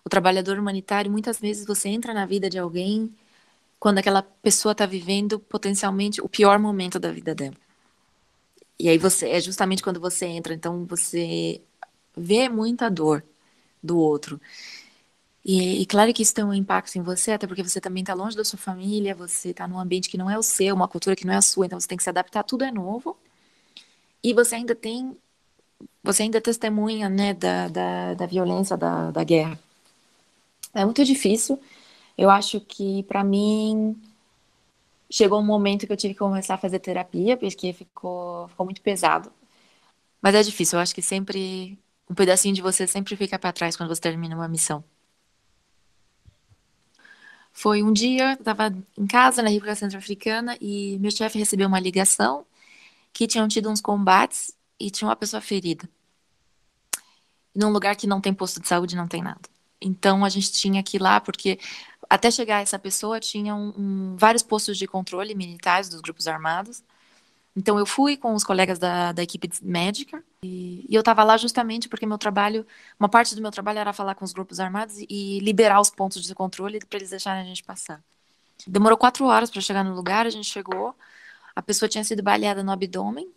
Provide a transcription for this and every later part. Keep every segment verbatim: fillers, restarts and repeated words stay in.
o trabalhador humanitário, muitas vezes você entra na vida de alguém quando aquela pessoa está vivendo potencialmente o pior momento da vida dela. E aí você, é justamente quando você entra, então você vê muita dor do outro. E, e claro que isso tem um impacto em você, até porque você também está longe da sua família, você está num ambiente que não é o seu, uma cultura que não é a sua, então você tem que se adaptar, tudo é novo. E você ainda tem, você ainda testemunha, né, da, da, da violência, da, da guerra. É muito difícil. Eu acho que, para mim, chegou um momento que eu tive que começar a fazer terapia, porque ficou, ficou muito pesado. Mas é difícil, eu acho que sempre, um pedacinho de você sempre fica para trás quando você termina uma missão. Foi um dia, eu estava em casa, na República Centro-Africana, e meu chefe recebeu uma ligação que tinham tido uns combates e tinha uma pessoa ferida. Num lugar que não tem posto de saúde, não tem nada. Então a gente tinha que ir lá, porque até chegar essa pessoa, tinham um, vários postos de controle militares dos grupos armados. Então eu fui com os colegas da, da equipe médica e, e eu estava lá justamente porque meu trabalho, uma parte do meu trabalho era falar com os grupos armados e, e liberar os pontos de controle para eles deixarem a gente passar. Demorou quatro horas para chegar no lugar, a gente chegou, a pessoa tinha sido baleada no abdômen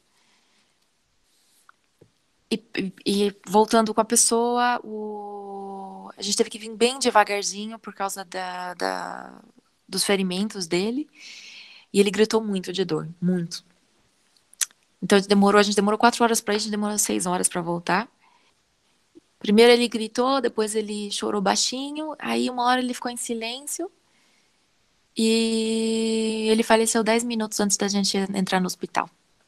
e, e, e voltando com a pessoa, o, a gente teve que vir bem devagarzinho por causa da, da, dos ferimentos dele e ele gritou muito de dor, muito. Então demorou, a gente demorou quatro horas para ir, a gente demorou seis horas para voltar. Primeiro ele gritou, depois ele chorou baixinho, aí uma hora ele ficou em silêncio e ele faleceu dez minutos antes da gente entrar no hospital.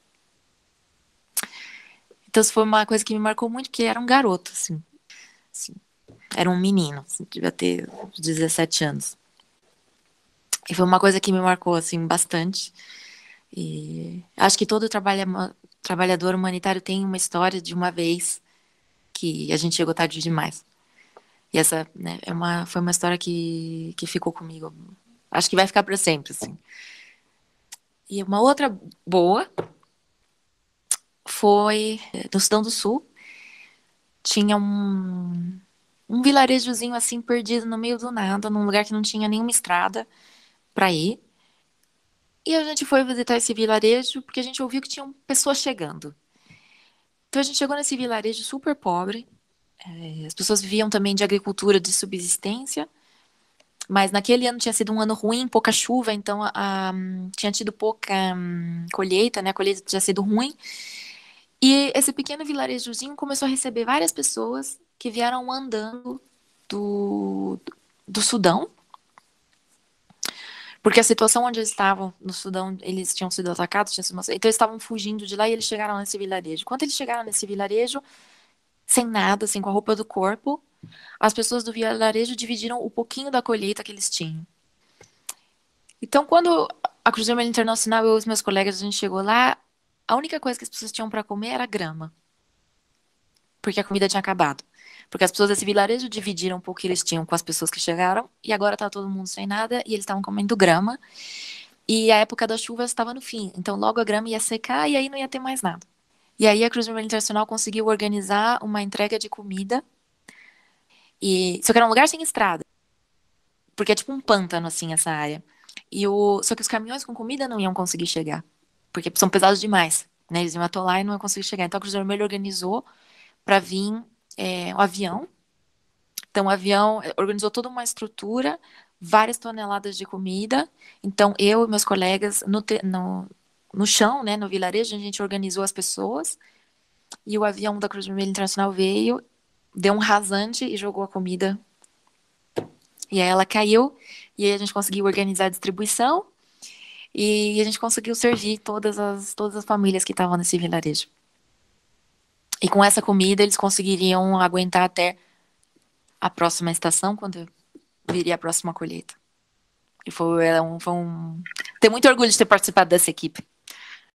Então isso foi uma coisa que me marcou muito, porque era um garoto, assim. assim era um menino, assim, devia ter dezessete anos. E foi uma coisa que me marcou, assim, bastante. E acho que todo trabalha, trabalhador humanitário tem uma história de uma vez que a gente chegou tarde demais. E essa, né, é uma, foi uma história que, que ficou comigo. Acho que vai ficar para sempre, assim. E uma outra boa foi no Sudão do Sul. Tinha um, um vilarejozinho assim perdido no meio do nada, num lugar que não tinha nenhuma estrada para ir. E a gente foi visitar esse vilarejo porque a gente ouviu que tinham pessoas chegando. Então a gente chegou nesse vilarejo super pobre. É, as pessoas viviam também de agricultura de subsistência. Mas naquele ano tinha sido um ano ruim, pouca chuva, então a, a, tinha tido pouca um, colheita, né? A colheita tinha sido ruim. E esse pequeno vilarejozinho começou a receber várias pessoas que vieram andando do, do Sudão, porque a situação onde eles estavam, no Sudão, eles tinham sido atacados, tinham sido... então eles estavam fugindo de lá e eles chegaram nesse vilarejo. Quando eles chegaram nesse vilarejo, sem nada, assim, com a roupa do corpo, as pessoas do vilarejo dividiram o pouquinho da colheita que eles tinham. Então, quando a Cruz Vermelha Internacional, eu e os meus colegas, a gente chegou lá, a única coisa que as pessoas tinham para comer era grama. Porque a comida tinha acabado. Porque as pessoas desse vilarejo dividiram um pouco que eles tinham com as pessoas que chegaram, e agora tá todo mundo sem nada, e eles estavam comendo grama. E a época das chuvas estava no fim, então logo a grama ia secar e aí não ia ter mais nada. E aí a Cruz Vermelha Internacional conseguiu organizar uma entrega de comida, e só que era um lugar sem estrada, porque é tipo um pântano, assim, essa área. E o... Só que os caminhões com comida não iam conseguir chegar, porque são pesados demais, né? Eles iam atolar e não iam conseguir chegar. Então a Cruz Vermelha organizou para vir é, um avião. Então o avião organizou toda uma estrutura, várias toneladas de comida. Então eu e meus colegas no, te... no... no chão, né, no vilarejo, a gente organizou as pessoas e o avião da Cruz Vermelha Internacional veio, deu um rasante e jogou a comida. E aí ela caiu e aí a gente conseguiu organizar a distribuição. E a gente conseguiu servir todas as, todas as famílias que estavam nesse vilarejo. E com essa comida eles conseguiriam aguentar até a próxima estação, quando viria a próxima colheita. E foi, é um, foi um... Tenho muito orgulho de ter participado dessa equipe.